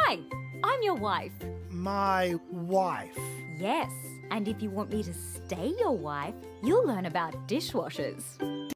Hi, I'm your wife. My wife? Yes, and if you want me to stay your wife, you'll learn about dishwashers.